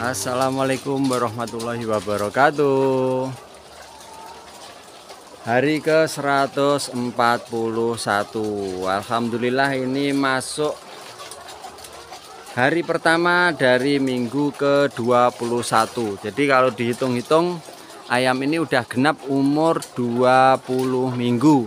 Assalamualaikum warahmatullahi wabarakatuh. Hari ke-141. Alhamdulillah ini masuk hari pertama dari minggu ke-21. Jadi kalau dihitung-hitung ayam ini udah genap umur 20 minggu.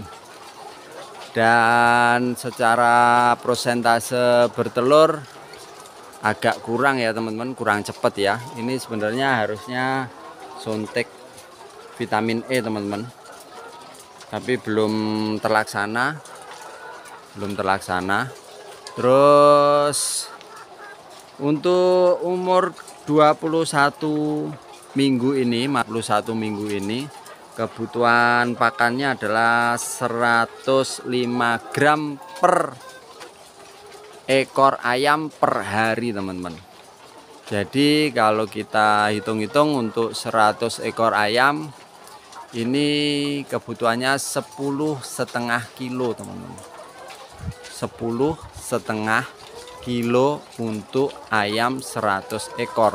Dan secara persentase bertelur agak kurang ya teman-teman, kurang cepet ya. Ini sebenarnya harusnya suntik vitamin E teman-teman, tapi belum terlaksana. Terus untuk umur 21 minggu ini, 41 minggu ini, kebutuhan pakannya adalah 105 gram per ekor ayam per hari teman-teman. Jadi kalau kita hitung-hitung untuk 100 ekor ayam ini kebutuhannya 10,5 kilo teman-teman. 10,5 kilo untuk ayam 100 ekor.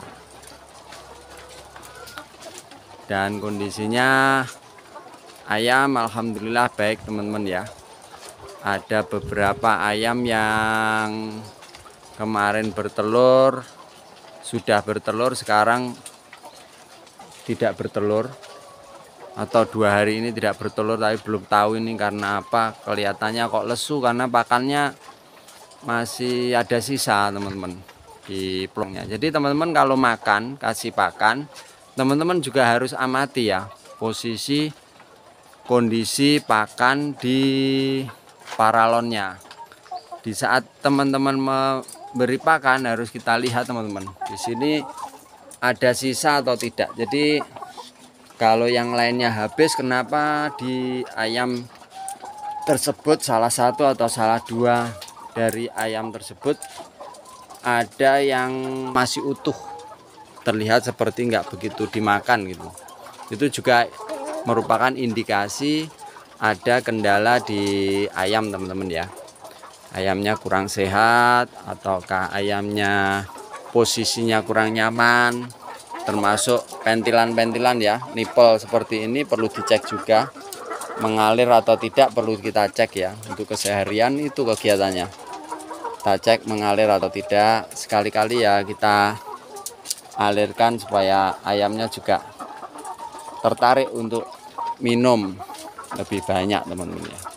Dan kondisinya ayam alhamdulillah baik teman-teman ya. Ada beberapa ayam yang kemarin bertelur, sudah bertelur, sekarang tidak bertelur, atau 2 hari ini tidak bertelur, tapi belum tahu ini karena apa. Kelihatannya kok lesu karena pakannya masih ada sisa teman-teman di plongnya. Jadi teman-teman kalau makan, kasih pakan, teman-teman juga harus amati ya posisi kondisi pakan di paralonnya. Di saat teman-teman memberi pakan harus kita lihat teman-teman, di sini ada sisa atau tidak. Jadi kalau yang lainnya habis, kenapa di ayam tersebut salah satu atau salah 2 dari ayam tersebut ada yang masih utuh, terlihat seperti nggak begitu dimakan gitu. Itu juga merupakan indikasi ada kendala di ayam teman-teman ya. Ayamnya kurang sehat, ataukah ayamnya posisinya kurang nyaman, termasuk pentilan-pentilan ya, nipple seperti ini perlu dicek juga, mengalir atau tidak perlu kita cek ya. Untuk keseharian itu kegiatannya, kita cek mengalir atau tidak, sekali-kali ya kita alirkan supaya ayamnya juga tertarik untuk minum lebih banyak teman-teman ya.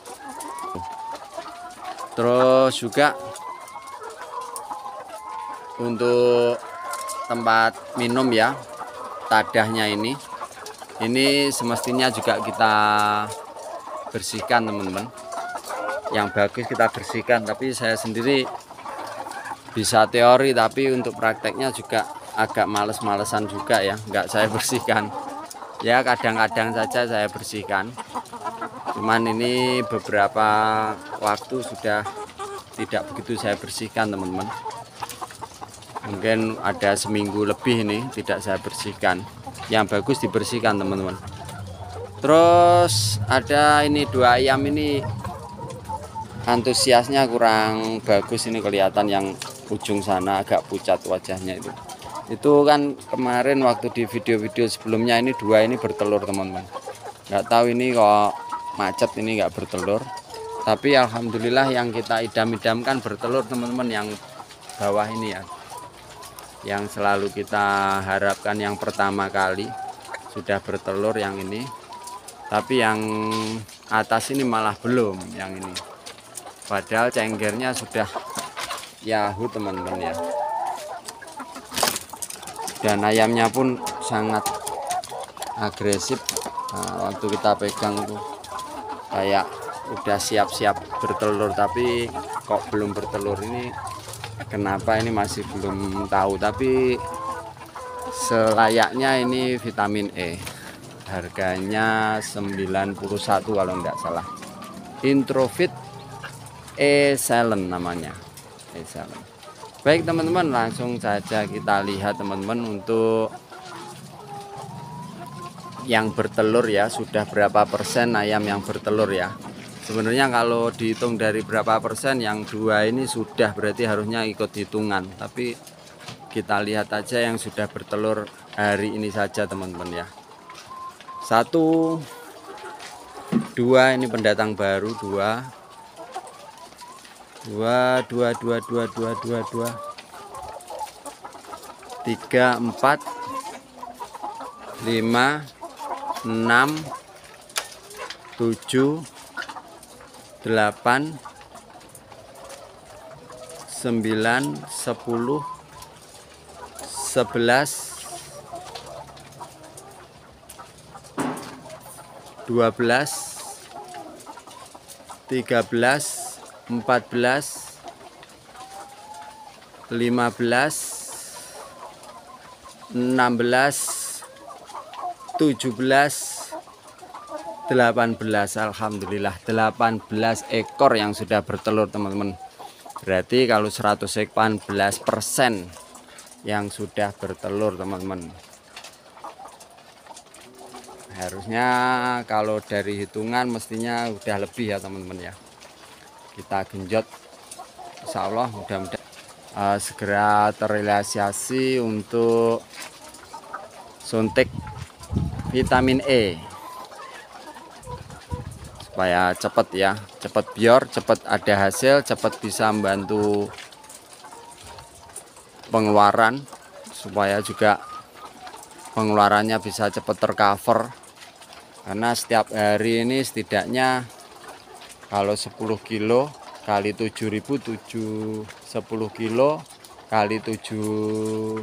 Terus juga untuk tempat minum ya, tadahnya ini semestinya juga kita bersihkan teman-teman. Yang bagus kita bersihkan, tapi saya sendiri bisa teori, tapi untuk prakteknya juga agak males-malesan juga ya, nggak saya bersihkan ya. Kadang-kadang saja saya bersihkan, cuman ini beberapa waktu sudah tidak begitu saya bersihkan teman-teman. Mungkin ada seminggu lebih ini tidak saya bersihkan. Yang bagus dibersihkan teman-teman. Terus ada ini 2 ayam ini antusiasnya kurang bagus, ini kelihatan yang ujung sana agak pucat wajahnya itu kan kemarin waktu di video-video sebelumnya ini 2 ini bertelur teman-teman. Nggak tahu ini kok macet ini nggak bertelur, tapi alhamdulillah yang kita idam-idamkan bertelur teman-teman. Yang bawah ini ya, yang selalu kita harapkan yang pertama kali sudah bertelur yang ini, tapi yang atas ini malah belum yang ini, padahal cenggernya sudah yahoo teman-teman ya. Dan ayamnya pun sangat agresif. Nah, waktu kita pegang tuh kayak udah siap-siap bertelur, tapi kok belum bertelur. Ini kenapa ini masih belum tahu, tapi selayaknya ini vitamin E. Harganya 91 kalau enggak salah. Introvit E-Silent namanya. E-Silent. Baik teman-teman, langsung saja kita lihat teman-teman untuk yang bertelur ya. Sudah berapa persen ayam yang bertelur ya. Sebenarnya kalau dihitung dari berapa persen, yang 2 ini sudah berarti harusnya ikut hitungan, tapi kita lihat aja yang sudah bertelur hari ini saja teman-teman ya. 1, 2, ini pendatang baru 2, 2, 2, 2, 2, 2, 2, 2, 3, 4, 5, 6, 7, 8, 9, 10, 11, 12, 13, 14, 15, 16, 17, 18. Alhamdulillah 18 ekor yang sudah bertelur teman-teman. Berarti kalau 118% yang sudah bertelur teman-teman. Harusnya kalau dari hitungan mestinya udah lebih ya teman-teman ya. Kita genjot, insya Allah mudah-mudahan segera terrealisasi untuk suntik vitamin E supaya cepat ya, cepat biar, cepat ada hasil, cepat bisa membantu pengeluaran, supaya juga pengeluarannya bisa cepat tercover. Karena setiap hari ini setidaknya kalau 10 kilo kali 7.000, 10 kilo kali 10,5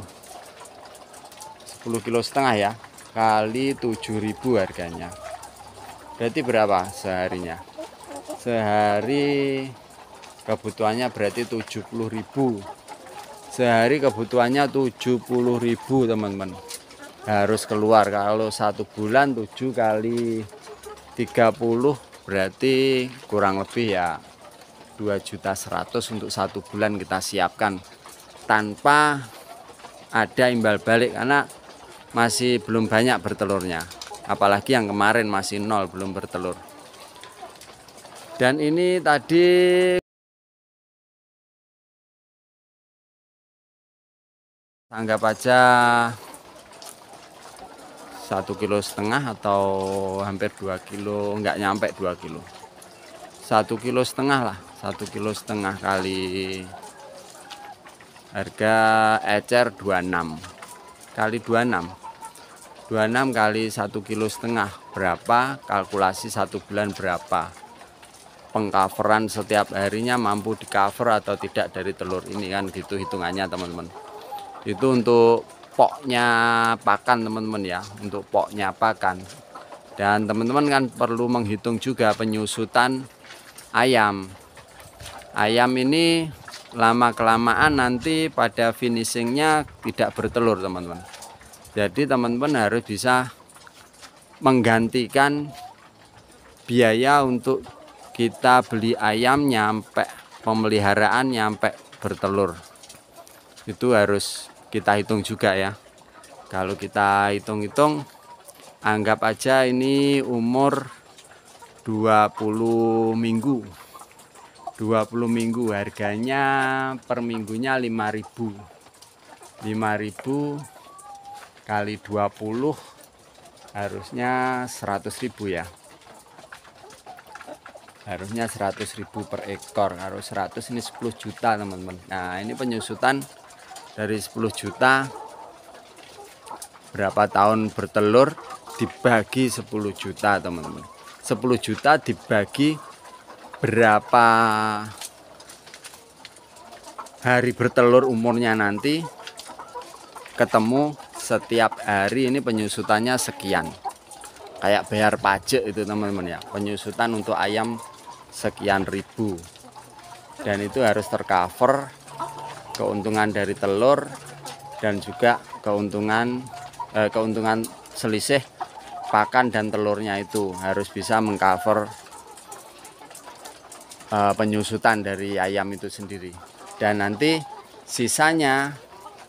kilo ya, kali 7.000 harganya. Berarti berapa seharinya? Sehari kebutuhannya berarti 70.000. Sehari kebutuhannya 70.000 teman-teman. Harus keluar kalau 1 bulan 7 kali 30 berarti kurang lebih ya 2.100.000 untuk 1 bulan kita siapkan tanpa ada imbal balik, karena masih belum banyak bertelurnya, apalagi yang kemarin masih 0 belum bertelur. Dan ini tadi anggap aja 1,5 kilo atau hampir 2 kilo, enggak nyampe 2 kilo, 1,5 kilo lah, 1,5 kilo kali harga ecer 26 kali 26 kali 1,5 kilo berapa, kalkulasi 1 bulan berapa pengcoveran setiap harinya, mampu di cover atau tidak dari telur ini kan, gitu hitungannya teman-teman. Itu untuk poknya pakan teman-teman ya, untuk poknya pakan. Dan teman-teman kan perlu menghitung juga penyusutan ayam. Ayam ini lama kelamaan nanti pada finishingnya tidak bertelur teman-teman. Jadi teman-teman harus bisa menggantikan biaya untuk kita beli ayam nyampe pemeliharaan nyampe bertelur. Itu harus kita hitung juga ya. Kalau kita hitung-hitung, anggap aja ini umur 20 minggu. 20 minggu harganya per minggunya 5.000. 5.000 kali 20 harusnya 100.000 ya. Harusnya 100.000 per ekor. Kalau 100 ini 10 juta teman-teman. Nah, ini penyusutan dari 10 juta berapa tahun bertelur dibagi 10 juta teman-teman. 10 juta dibagi berapa hari bertelur umurnya nanti, ketemu setiap hari ini penyusutannya sekian. Kayak bayar pajak itu teman-teman ya, penyusutan untuk ayam sekian ribu. Dan itu harus tercover keuntungan dari telur dan juga keuntungan selisih pakan dan telurnya, itu harus bisa mengcover penyusutan dari ayam itu sendiri. Dan nanti sisanya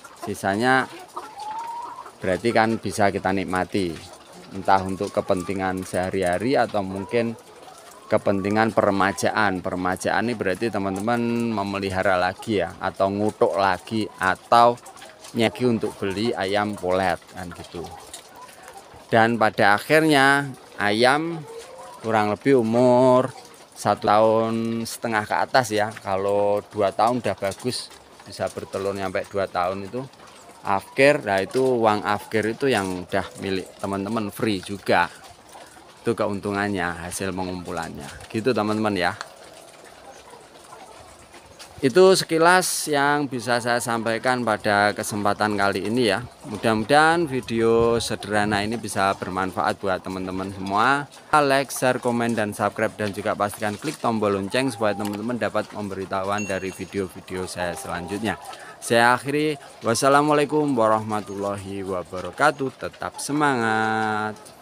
berarti kan bisa kita nikmati, entah untuk kepentingan sehari-hari atau mungkin kepentingan peremajaan. Peremajaan ini berarti teman-teman memelihara lagi ya, atau ngutuk lagi, atau nyegi untuk beli ayam polet kan gitu. Dan pada akhirnya ayam kurang lebih umur 1,5 tahun ke atas ya. Kalau 2 tahun udah bagus, bisa bertelur sampai 2 tahun itu afkir. Nah itu uang afkir itu yang udah milik teman-teman, free juga. Itu keuntungannya, hasil pengumpulannya gitu teman-teman ya. Itu sekilas yang bisa saya sampaikan pada kesempatan kali ini ya. Mudah-mudahan video sederhana ini bisa bermanfaat buat teman-teman semua. Like, share, komen, dan subscribe, dan juga pastikan klik tombol lonceng supaya teman-teman dapat pemberitahuan dari video-video saya selanjutnya. Saya akhiri, wassalamualaikum warahmatullahi wabarakatuh. Tetap semangat.